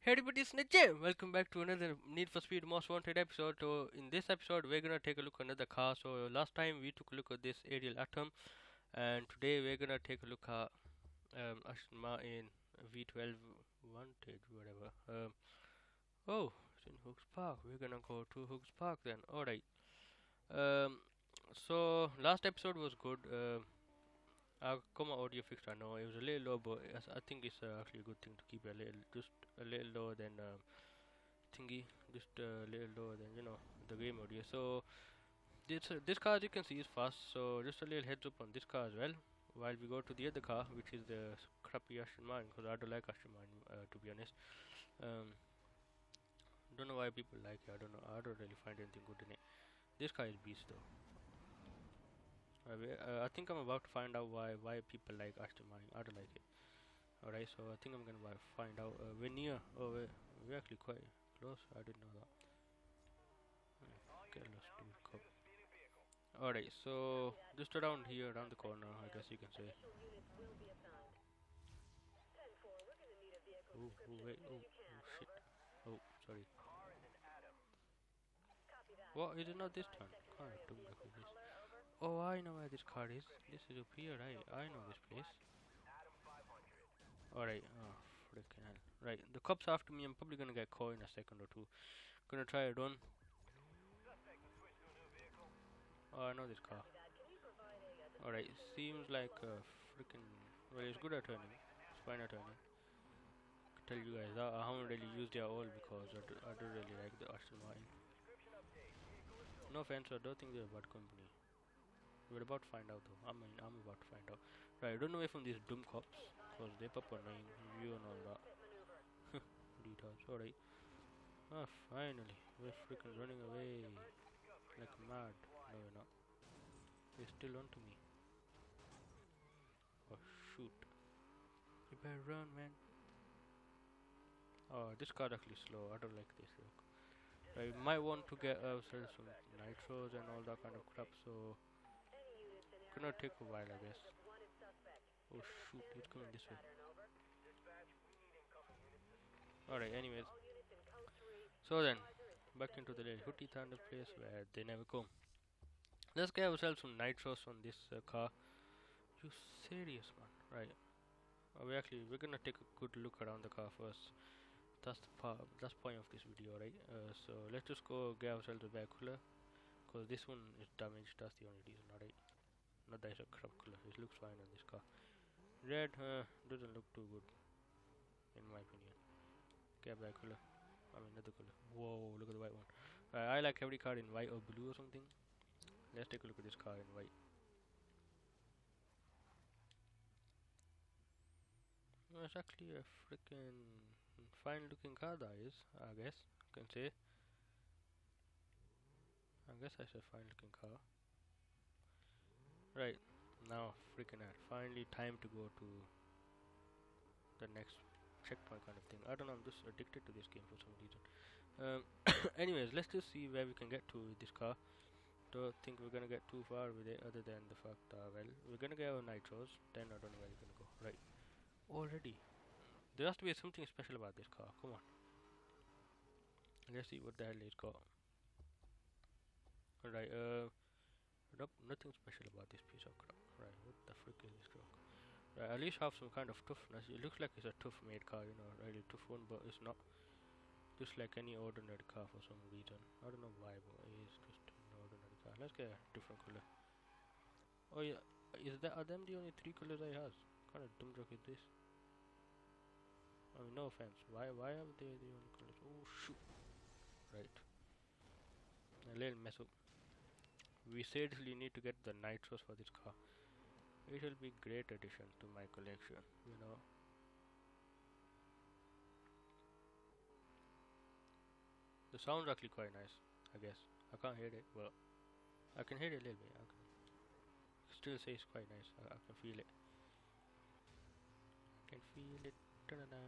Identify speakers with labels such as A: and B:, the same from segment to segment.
A: Hey everybody, it's Niche. Welcome back to another Need for Speed Most Wanted episode. So in this episode, we're gonna take a look at another car. So last time we took a look at this Ariel Atom, and today we're gonna take a look at Aston Martin V12 Vantage, whatever. Oh, it's in Hooks Park. We're gonna go to Hooks Park then. All right. Um, so last episode was good. Our comma audio fixed. I know it was a little low, but I think it's actually a good thing to keep it a little, just a little lower than thingy, just a little lower than the game audio. So this car, as you can see, is fast. So just a little heads up on this car as well. While we go to the other car, which is the crappy Aston Martin, because I don't like Aston Martin, to be honest. Um, don't know why people like it. I don't know. I don't really find anything good in it. This car is beast though. I think I'm about to find out why people like Aston Martin. I don't like it. Alright, so I think I'm gonna find out. We're near. Oh, we're actually quite close. I didn't know that. Okay, let's do it. Alright, so just around here, around the corner, I guess you can say. Oh, wait, oh, shit. Oh, sorry. What, is it not this turn? God, don't look at this. Oh, I know where this car is. This is up here, right? I know this place. Alright, oh, freaking hell. Right, the cops after me, I'm probably gonna get caught in a second or two. Gonna try a run. Oh, I know this car. Alright, seems like a freaking. Well, it's good at turning. It's fine at turning. Tell you guys, I haven't really used it at all because I do really like the Aston Martin. No offense, I don't think they're a bad company. We're about to find out though. I'm about to find out. Right, run away from these dumb cops because they pop annoying you and all that. Retards, alright. Ah, finally, we're freaking running away like mad. No, we're not. They're still onto me. Oh shoot! You better run, man. Oh, this car actually slow. I don't like this look. I might want to get ourselves some nitros and all that kind of crap, so gonna take a while, I guess. Oh shoot, it's coming this way. Alright, anyways. So then, back into the little Hootie Thunder place where they never come. Let's get ourselves some nitros on this car. You serious, man? Right. We're gonna take a good look around the car first. That's the point of this video, right? So let's just go get ourselves a back cooler, cause this one is damaged. That's the only reason, alright? Not that it's a crap color. It looks fine on this car. Red doesn't look too good, in my opinion. Get back color. I mean, another color. Whoa, look at the white one. I like every car in white or blue or something. Let's take a look at this car in white. No, it's actually a freaking fine looking car, that is. I guess I can say. I guess I said fine looking car. Right, now freaking out. Finally, time to go to the next checkpoint kind of thing. I don't know, I'm just addicted to this game for some reason. Anyways, let's just see where we can get to with this car. Don't think we're gonna get too far with it, other than the fact that, well, we're gonna get our nitros, then I don't know where we're gonna go. Right, already. There has to be something special about this car, come on. Let's see what the hell it's got. Alright, nope, nothing special about this piece of crap. Right, what the frick is this truck? Right, at least have some kind of toughness. It looks like it's a tough made car, you know, really tough one, but it's not. Just like any ordinary car for some reason. I don't know why, but it is just an ordinary car. Let's get a different color. Oh yeah, are them the only three colors I have? What kind of dumb truck is this? I mean, no offense. Why are they the only colors? Oh shoot! Right, a little mess up. We seriously need to get the nitros for this car. It will be great addition to my collection, you know. The sound's actually quite nice, I guess. I can't hear it, but I can hear it a little bit. I can still say it's quite nice. I can feel it. I can feel it. Feel it.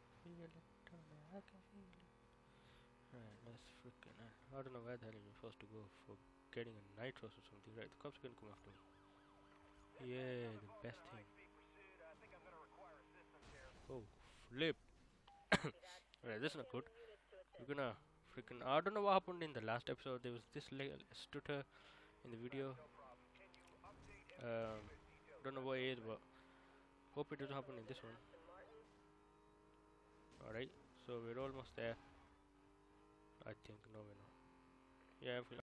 A: I can feel it. Right, let's freaking. I don't know where the hell you're supposed to go for getting a nitros or something. Right, the cops are gonna come after me. Yeah, the best thing. Oh, flip. Right, this is not good. We're gonna freaking. I don't know what happened in the last episode. There was this little stutter in the video. Um, don't know what it is, but hope it doesn't happen in this one. Alright, so we're almost there. I think. No, we're not. Yeah, if we.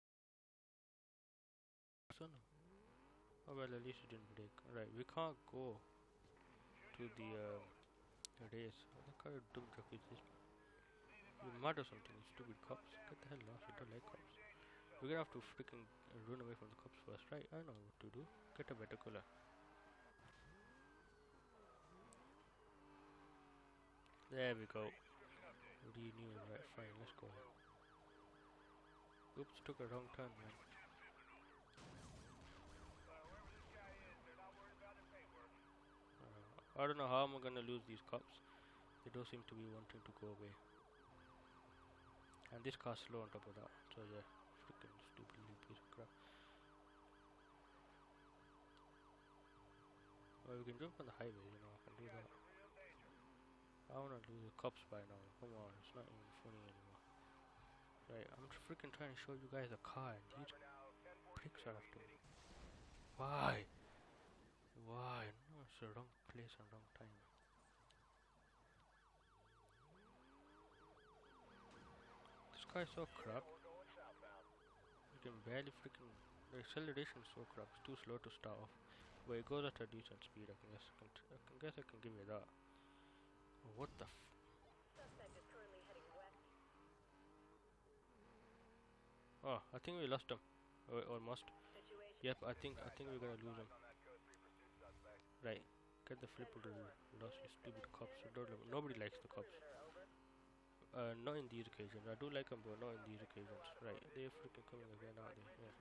A: So no. Oh well, at least it didn't break. Alright, we can't go to the race. What kind of dumb joke is this? You mad or something? You stupid cops. Get the hell lost. I don't like cops. We're gonna have to freaking run away from the cops first, right? I know what to do. Get a better color. There we go. Renew. Right, fine. Let's go. Oops, took a wrong turn, man. I don't know how I'm gonna lose these cops. They don't seem to be wanting to go away. And this car's slow on top of that. So yeah, freaking stupid little piece of crap. Well, we can jump on the highway, you know, I can do that. I wanna lose the cops by now. Come on, it's not even funny anymore. Right, I'm freaking trying to show you guys a car and these pricks are after me. Why? Why? No, it's the wrong place and wrong time. This car is so crap. You can barely freaking. The acceleration is so crap. It's too slow to start off. But it goes at a decent speed. I can guess I can give you that. What the f? Oh, I think we lost him. Almost. Yep, I think we're gonna lose him. Right. Get the flipper to lost you stupid cops. Nobody likes the cops. Not in these occasions. I do like them, but not in these occasions. Right. They're freaking coming again, aren't they? Yeah.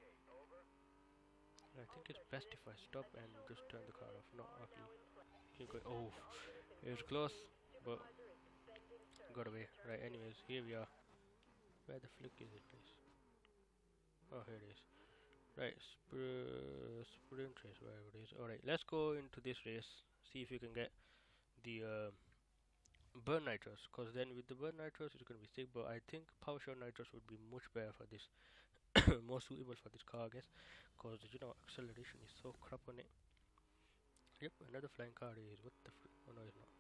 A: I think it's best if I stop and just turn the car off. No, actually, keep going. Oh, it was close, but got away. Right. Anyways, here we are. Where the flick is it, please? Oh, here it is. Right, sprint race, whatever it is. Alright, let's go into this race. See if you can get the burn nitros. Because then with the burn nitros, it's going to be sick. But I think power shot nitros would be much better for this. More suitable for this car, I guess. Because, you know, acceleration is so crap on it. Yep, another flying car is. What the frick? Oh, no, it's not.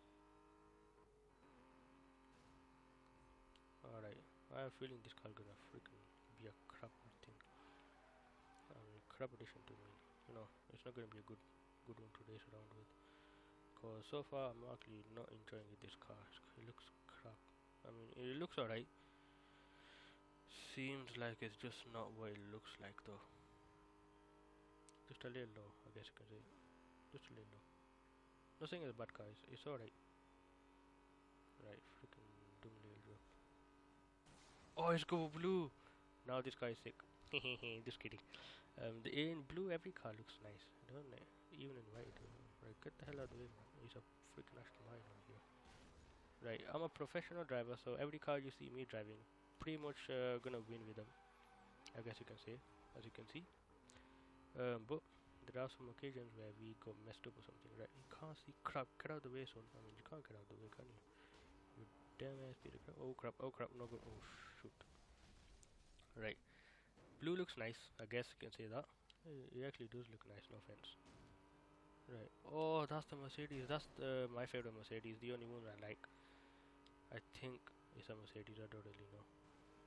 A: Alright, I have a feeling this car gonna freaking be a crap thing. Crap addition to me. You know, it's not gonna be a good one to race around with. Cause so far I'm actually not enjoying this car. It looks crap. I mean, it looks alright. Seems like it's just not what it looks like though. Just a little low, I guess you can say. Just a little low. Not saying it's a bad car. It's alright. Right, freaking dumb little joke. Oh, it's go blue. Now this car is sick. Just kidding. In blue, every car looks nice, don't it? Even in white. Right, get the hell out of the way, man. He's a freaking Aston Martin here. Right, I'm a professional driver, so every car you see me driving, pretty much gonna win with them. I guess you can say, as you can see. But there are some occasions where we got messed up or something. Right, you can't see crap. Get out of the way, son. I mean, you can't get out of the way, can you? You damn ass piece of crap. Oh crap! Oh crap! No good. Oh shoot. Right. Blue looks nice. I guess you can say that. It actually does look nice. No offense. Right. Oh, that's the Mercedes. That's my favorite Mercedes. The only one I like. I think it's a Mercedes. I don't really know.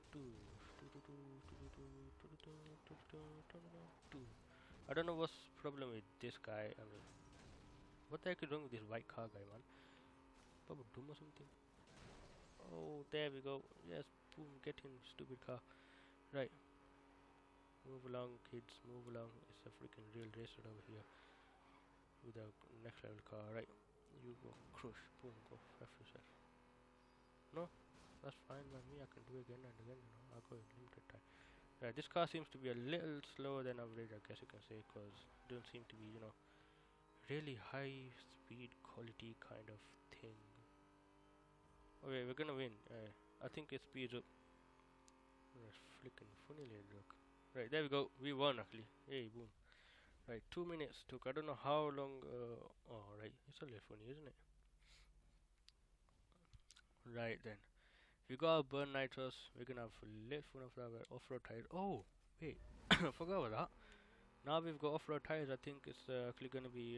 A: I don't know what's problem with this guy. I mean, what the heck is wrong with this white car guy, man? Probably doom or something. Oh, there we go. Yes, boom, get in, stupid car. Right. Move along, kids. Move along. It's a freaking real racer over here with a next level car. Right. You go crush. Boom. Go F yourself. No, that's fine by me. I can do it again and again. You know, I'll go in limited time. Right. This car seems to be a little slower than average. I guess you can say because don't seem to be, you know, really high speed quality kind of thing. Okay, we're gonna win. I think it speeds up. That's flicking funny little look. Right, there we go. We won actually. Hey, boom. Right, 2 minutes took. I don't know how long. Oh, right. It's a little funny, isn't it? Right then. We got burn nitros. We're gonna have late full of our off-road tires. Oh, wait, forgot about that. Now we've got off-road tires. I think it's actually gonna be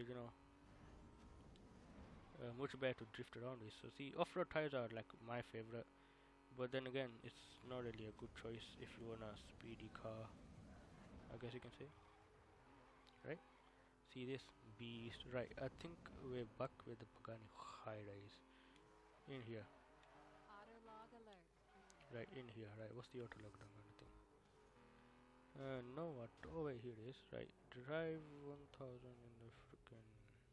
A: much better to drift around with. So see, off-road tires are like my favorite. But then again, it's not really a good choice if you want a speedy car. I guess you can say, right? See this beast, right? I think we're back with the Pagani Huayra is in here.
B: Autolog alert.
A: Right, in here, right? What's the auto lockdown kind of thing? No, what? Oh, wait, here it is. Right, drive 1000 in the freaking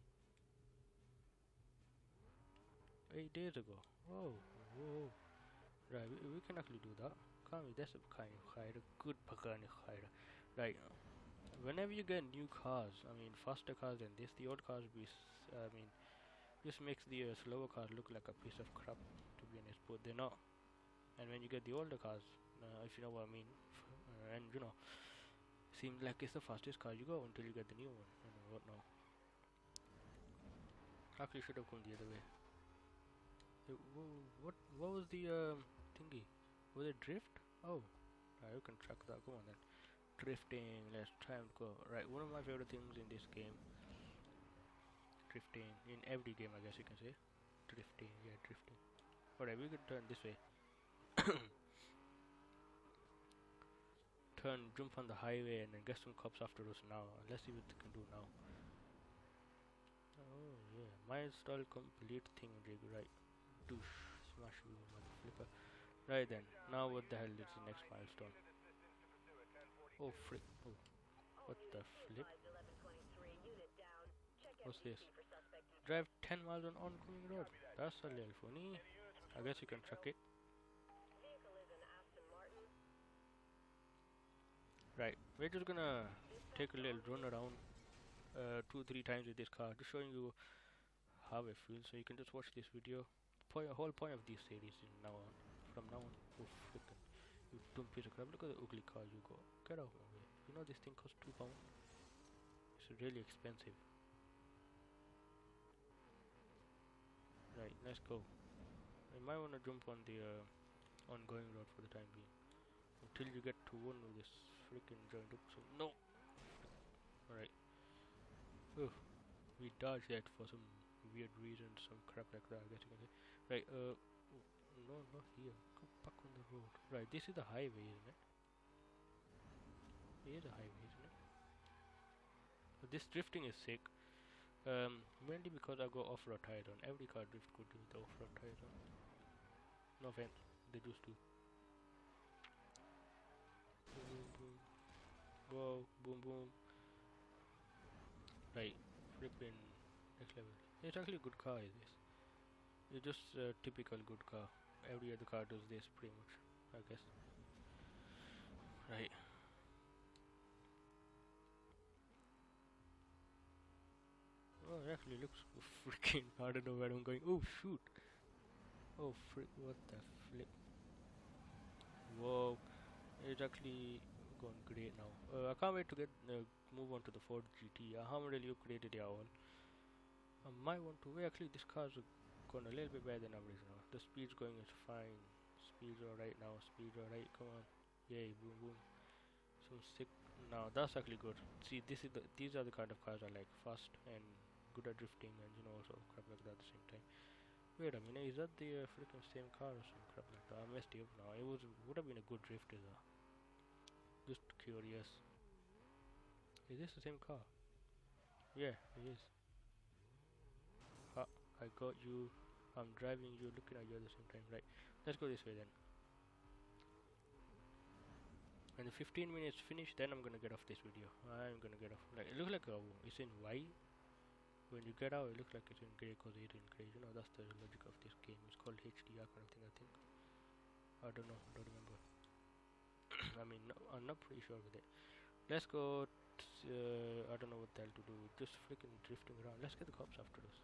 A: 8 days ago. Oh, whoa. Right, we can actually do that. Can't we? That's a kind of hire, good Pagani hire. Right, whenever you get new cars, I mean, faster cars than this, the old cars I mean, this makes the slower cars look like a piece of crap, to be honest, but they're not. And when you get the older cars, if you know what I mean, and seems like it's the fastest car you go until you get the new one. What now? Actually, should have gone the other way. What was the thingy? Was it drift? Oh, right, you can track that. Go on then. Drifting. Let's try and go. Right, one of my favorite things in this game. Drifting in every game, I guess you can say. Drifting, yeah, drifting. Alright, we could turn this way. Turn, jump on the highway, and then get some cops after us now. Let's see what they can do now. Oh yeah, milestone complete thing rig, right? Douche, smash you, mother flipper. Right then, now what the hell is the next milestone? Oh frick! Oh, what the flip? What's this? Drive 10 miles on oncoming road. That's a little funny. I guess you can track it. Right, we're just gonna take a little run around 2-3 times with this car, just showing you how it feels. So you can just watch this video. Whole point of this series is now on. From now on. Oh frickin'. You dumb piece of crap. Look at the ugly car you got. Get out of my way. You know this thing costs £2. It's really expensive. Right, let's go. I might wanna jump on the ongoing road for the time being. Until you get to one of this freaking joint up. So no. Alright. Oh, we dodged that for some weird reason, some crap like that, I guess you can say. Right, no, not here. Come back on the road. Right, this is the highway, isn't it? It is a highway, isn't it? But this drifting is sick. Mainly because I got off-road tires on. Every car drift could do the off-road tires on. No offense, they just do. Boom, boom, boom. Whoa, boom, boom. Right, flipping next level. It's actually a good car, is this? It's just a typical good car. Every other car does this pretty much, I guess. Right. Oh, it actually looks freaking. I don't know where I'm going. Oh shoot! Oh frick! What the flip? Whoa! It's actually gone great now. I can't wait to get move on to the Ford GT. I haven't really upgraded it all. I might want to. Wait, actually, this car's gone a little bit better than average now. The speed's going is fine. Speed's alright now. Speed's alright. Come on! Yay! Boom boom. Some sick. Now that's actually good. See, these are the kind of cars I like. Fast and good at drifting, and also crap like that at the same time. Wait a minute, is that the freaking same car or some crap like that? I messed it up now. It would have been a good drift, is that? Just curious. Is this the same car? Yeah, it is. Ha, I got you. I'm driving you, looking at you at the same time. Right, let's go this way then. When the 15 minutes finish, then I'm gonna get off this video. I'm gonna get off. Like, it looks like it's in white. When you get out, it looks like it's in grey because it's in grey. That's the logic of this game. It's called HDR kind of thing, I think. I don't know. I don't remember. I mean, no, I'm not pretty sure with it. Let's go. I don't know what the hell to do. Just freaking drifting around. Let's get the cops after us.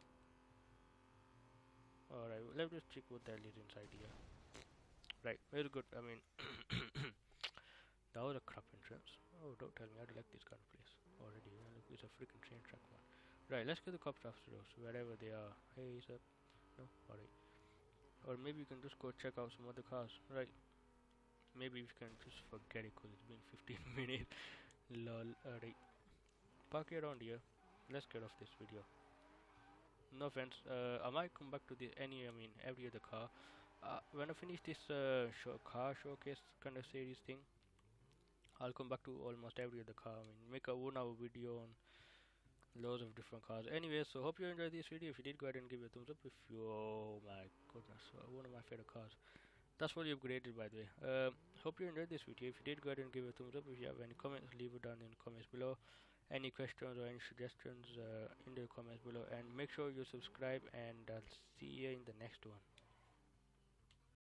A: Alright, let's just check what the hell is inside here. Right, very good. I mean, that was a crap entrance. Oh, don't tell me. I don't like this kind of place already. Look, it's a freaking train track one. Right, let's get the cops after us, wherever they are. Hey, is up? No? Alright. or maybe you can just go check out some other cars, right? Maybe we can just forget it because it's been 15 minutes. Lol. Alright, park it around here. Let's get off this video. No offense. I might come back to this every other car. When I finish this car showcase kind of series thing, I'll come back to almost every other car. Make a 1 hour video on loads of different cars. Anyway, so hope you enjoyed this video. If you did, go ahead and give it a thumbs up. If you, oh my goodness, one of my favorite cars. That's fully upgraded, by the way. Hope you enjoyed this video. If you did, go ahead and give it a thumbs up. If you have any comments, leave it down in the comments below. Any questions or any suggestions in the comments below. And make sure you subscribe, and I'll see you in the next one.